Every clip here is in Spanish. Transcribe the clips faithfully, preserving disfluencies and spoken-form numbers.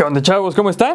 ¿Qué onda, chavos? ¿Cómo están?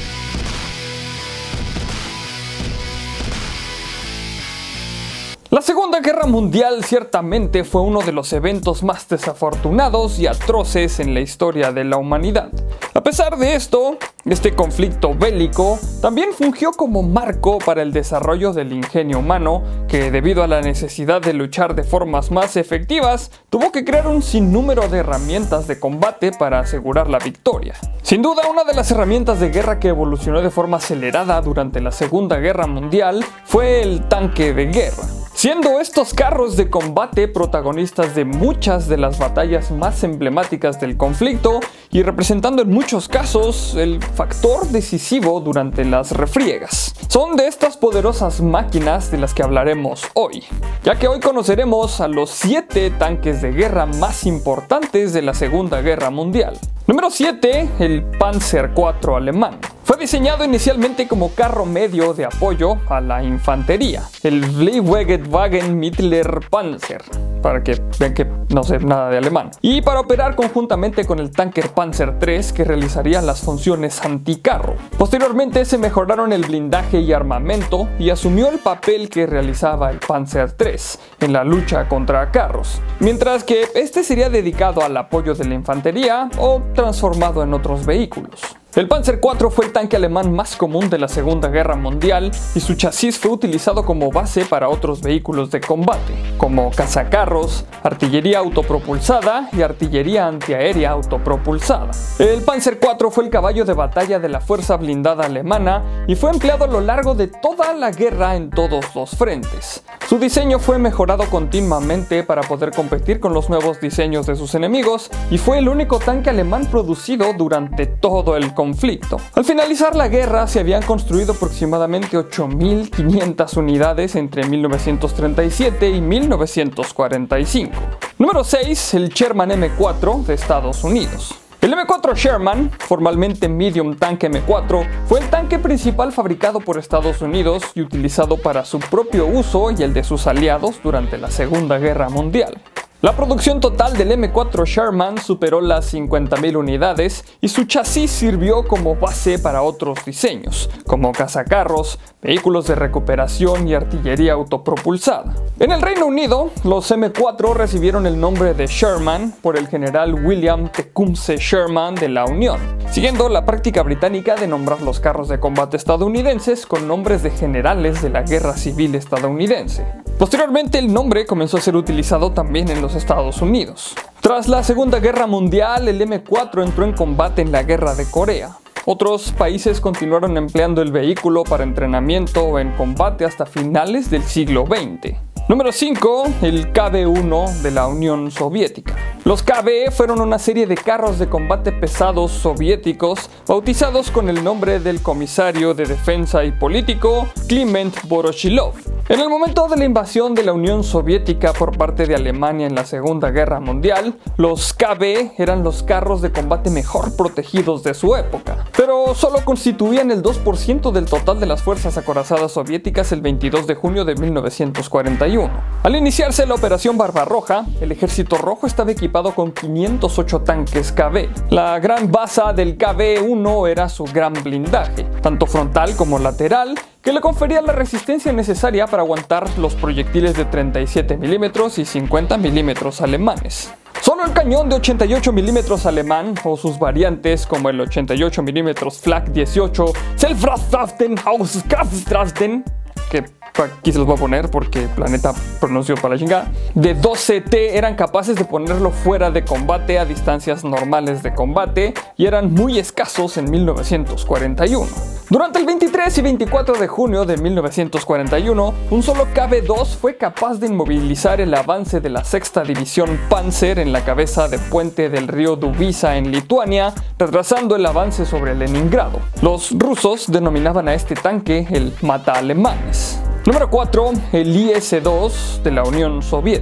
La Segunda Guerra Mundial ciertamente fue uno de los eventos más desafortunados y atroces en la historia de la humanidad. A pesar de esto, este conflicto bélico también fungió como marco para el desarrollo del ingenio humano, que debido a la necesidad de luchar de formas más efectivas, tuvo que crear un sinnúmero de herramientas de combate para asegurar la victoria. Sin duda, una de las herramientas de guerra que evolucionó de forma acelerada durante la Segunda Guerra Mundial fue el tanque de guerra, siendo estos carros de combate protagonistas de muchas de las batallas más emblemáticas del conflicto y representando en muchos casos el factor decisivo durante las refriegas. Son de estas poderosas máquinas de las que hablaremos hoy, ya que hoy conoceremos a los siete tanques de guerra más importantes de la Segunda Guerra Mundial. Número siete. El Panzer cuatro alemán. Fue diseñado inicialmente como carro medio de apoyo a la infantería, el Leibwagen Mittler Panzer, para que vean que no sé nada de alemán, y para operar conjuntamente con el tanque Panzer tres, que realizaría las funciones anticarro. Posteriormente se mejoraron el blindaje y armamento y asumió el papel que realizaba el Panzer tres en la lucha contra carros, mientras que este sería dedicado al apoyo de la infantería o transformado en otros vehículos. El Panzer cuatro fue el tanque alemán más común de la Segunda Guerra Mundial y su chasis fue utilizado como base para otros vehículos de combate, como cazacarros, artillería autopropulsada y artillería antiaérea autopropulsada. El Panzer cuatro fue el caballo de batalla de la fuerza blindada alemana y fue empleado a lo largo de toda la guerra en todos los frentes. Su diseño fue mejorado continuamente para poder competir con los nuevos diseños de sus enemigos y fue el único tanque alemán producido durante todo el conflicto. Al finalizar la guerra se habían construido aproximadamente ocho mil quinientas unidades entre mil novecientos treinta y siete y mil novecientos cuarenta y cinco. Número seis. El Sherman M cuatro de Estados Unidos. El M cuatro Sherman, formalmente Medium Tank M cuatro, fue el tanque principal fabricado por Estados Unidos y utilizado para su propio uso y el de sus aliados durante la Segunda Guerra Mundial. La producción total del M cuatro Sherman superó las cincuenta mil unidades y su chasis sirvió como base para otros diseños, como cazacarros, vehículos de recuperación y artillería autopropulsada. En el Reino Unido, los M cuatro recibieron el nombre de Sherman por el general William Tecumseh Sherman de la Unión, siguiendo la práctica británica de nombrar los carros de combate estadounidenses con nombres de generales de la Guerra Civil estadounidense. Posteriormente, el nombre comenzó a ser utilizado también en los Estados Unidos. Tras la Segunda Guerra Mundial, el M cuatro entró en combate en la Guerra de Corea. Otros países continuaron empleando el vehículo para entrenamiento o en combate hasta finales del siglo veinte. Número cinco. El K B uno de la Unión Soviética. Los K B fueron una serie de carros de combate pesados soviéticos bautizados con el nombre del comisario de defensa y político Kliment Voroshilov. En el momento de la invasión de la Unión Soviética por parte de Alemania en la Segunda Guerra Mundial, los K B eran los carros de combate mejor protegidos de su época, pero solo constituían el dos por ciento del total de las fuerzas acorazadas soviéticas el veintidós de junio de mil novecientos cuarenta y uno. Al iniciarse la Operación Barbarroja, el Ejército Rojo estaba equipado con quinientos ocho tanques K B. La gran baza del K B uno era su gran blindaje, tanto frontal como lateral, que le confería la resistencia necesaria para aguantar los proyectiles de treinta y siete milímetros y cincuenta milímetros alemanes. Solo el cañón de ochenta y ocho milímetros alemán, o sus variantes como el ochenta y ocho milímetros Flak dieciocho, Selbstvertrachten, Hauskraftstrasten, que aquí se los voy a poner porque Planeta pronunció para la chingada, de doce T eran capaces de ponerlo fuera de combate a distancias normales de combate y eran muy escasos en mil novecientos cuarenta y uno. Durante el veintitrés y veinticuatro de junio de mil novecientos cuarenta y uno, un solo K B dos fue capaz de inmovilizar el avance de la sexta División Panzer en la cabeza de puente del río Dubisa en Lituania, retrasando el avance sobre Leningrado. Los rusos denominaban a este tanque el mata alemanes. Número cuatro. El I S dos de la Unión Soviética.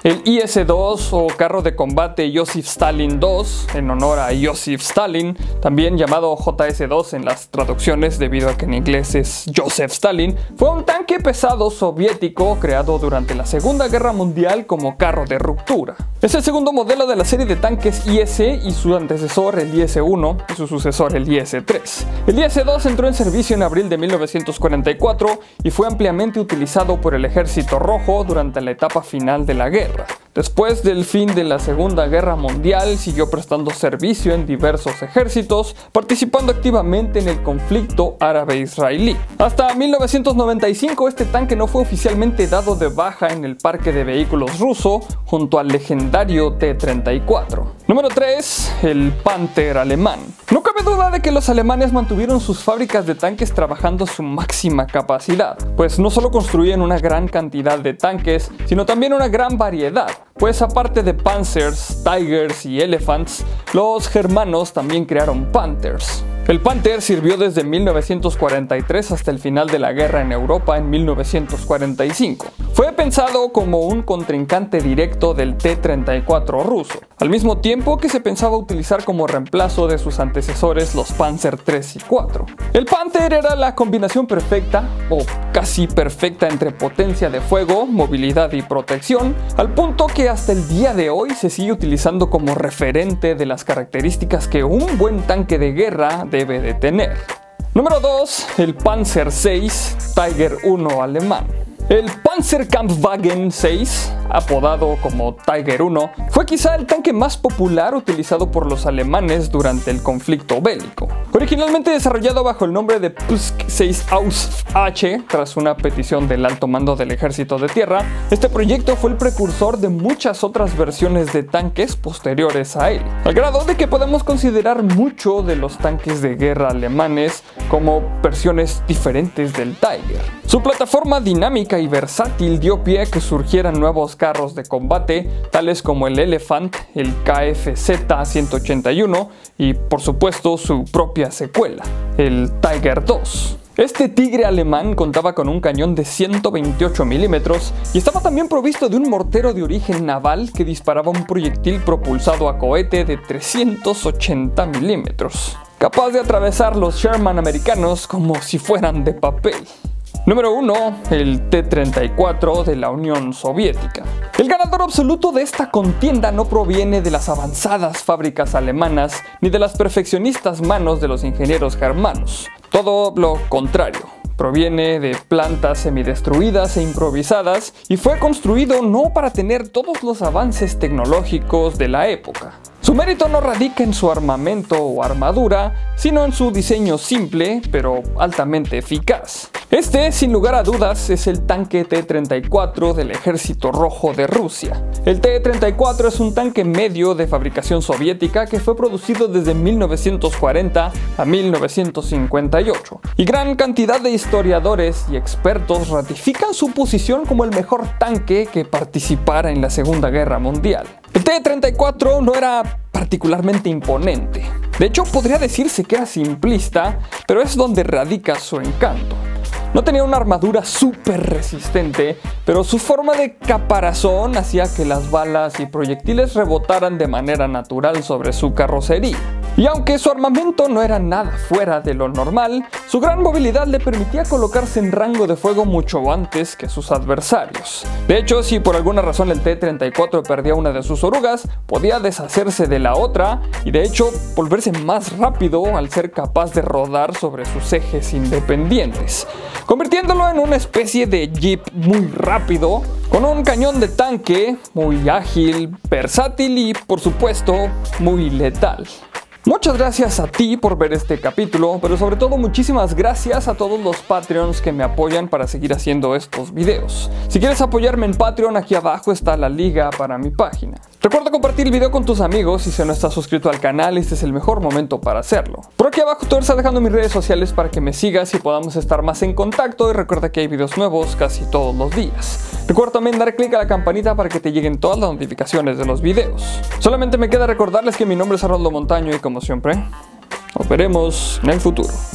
El I S dos o carro de combate Joseph Stalin dos, en honor a Joseph Stalin, también llamado J S dos en las traducciones debido a que en inglés es Joseph Stalin, fue un tanque pesado soviético creado durante la Segunda Guerra Mundial como carro de ruptura. Es el segundo modelo de la serie de tanques I S y su antecesor el I S uno y su sucesor el I S tres. El I S dos entró en servicio en abril de mil novecientos cuarenta y cuatro y fue ampliamente utilizado por el Ejército Rojo durante la etapa final de la guerra. Después del fin de la Segunda Guerra Mundial, siguió prestando servicio en diversos ejércitos, participando activamente en el conflicto árabe-israelí. Hasta mil novecientos noventa y cinco, este tanque no fue oficialmente dado de baja en el parque de vehículos ruso, junto al legendario T treinta y cuatro. Número tres. El Panther alemán. No cabe duda de que los alemanes mantuvieron sus fábricas de tanques trabajando a su máxima capacidad, pues no solo construían una gran cantidad de tanques, sino también una gran variedad. Pues aparte de Panzers, Tigers y Elephants, los germanos también crearon Panthers. El Panther sirvió desde mil novecientos cuarenta y tres hasta el final de la guerra en Europa en mil novecientos cuarenta y cinco. Fue pensado como un contrincante directo del T treinta y cuatro ruso, al mismo tiempo que se pensaba utilizar como reemplazo de sus antecesores los Panzer tres y cuatro. El Panther era la combinación perfecta, o casi perfecta, entre potencia de fuego, movilidad y protección, al punto que hasta el día de hoy se sigue utilizando como referente de las características que un buen tanque de guerra debe de tener. Número dos. El Panzer seis Tiger uno alemán. El Panzerkampfwagen seis, apodado como Tiger uno, fue quizá el tanque más popular utilizado por los alemanes durante el conflicto bélico. Originalmente desarrollado bajo el nombre de P S K seis Ausf H, tras una petición del alto mando del ejército de tierra, este proyecto fue el precursor de muchas otras versiones de tanques posteriores a él, al grado de que podemos considerar mucho de los tanques de guerra alemanes como versiones diferentes del Tiger. Su plataforma dinámica y versátil dio pie a que surgieran nuevos carros de combate, tales como el Elephant, el K F Z ciento ochenta y uno y por supuesto su propia secuela, el Tiger dos. Este tigre alemán contaba con un cañón de ciento veintiocho milímetros y estaba también provisto de un mortero de origen naval que disparaba un proyectil propulsado a cohete de trescientos ochenta milímetros, capaz de atravesar los Sherman americanos como si fueran de papel. Número uno. El T treinta y cuatro de la Unión Soviética. El ganador absoluto de esta contienda no proviene de las avanzadas fábricas alemanas ni de las perfeccionistas manos de los ingenieros germanos. Todo lo contrario. Proviene de plantas semidestruidas e improvisadas y fue construido no para tener todos los avances tecnológicos de la época. Su mérito no radica en su armamento o armadura, sino en su diseño simple, pero altamente eficaz. Este, sin lugar a dudas, es el tanque T treinta y cuatro del Ejército Rojo de Rusia. El T treinta y cuatro es un tanque medio de fabricación soviética que fue producido desde mil novecientos cuarenta a mil novecientos cincuenta y ocho, y gran cantidad de historiadores y expertos ratifican su posición como el mejor tanque que participara en la Segunda Guerra Mundial. El T treinta y cuatro no era particularmente imponente. De hecho, podría decirse que era simplista, pero es donde radica su encanto. No tenía una armadura súper resistente, pero su forma de caparazón hacía que las balas y proyectiles rebotaran de manera natural sobre su carrocería. Y aunque su armamento no era nada fuera de lo normal, su gran movilidad le permitía colocarse en rango de fuego mucho antes que sus adversarios. De hecho, si por alguna razón el T treinta y cuatro perdía una de sus orugas, podía deshacerse de la otra y de hecho volverse más rápido al ser capaz de rodar sobre sus ejes independientes, convirtiéndolo en una especie de jeep muy rápido, con un cañón de tanque muy ágil, versátil y por supuesto muy letal. Muchas gracias a ti por ver este capítulo, pero sobre todo muchísimas gracias a todos los Patreons que me apoyan para seguir haciendo estos videos. Si quieres apoyarme en Patreon, aquí abajo está la liga para mi página. Recuerda compartir el video con tus amigos y si no estás suscrito al canal, este es el mejor momento para hacerlo. Por aquí abajo te voy a estar dejando mis redes sociales para que me sigas y podamos estar más en contacto, y recuerda que hay videos nuevos casi todos los días. Recuerda también dar clic a la campanita para que te lleguen todas las notificaciones de los videos. Solamente me queda recordarles que mi nombre es Arnoldo Montaño y como siempre, nos veremos en el futuro.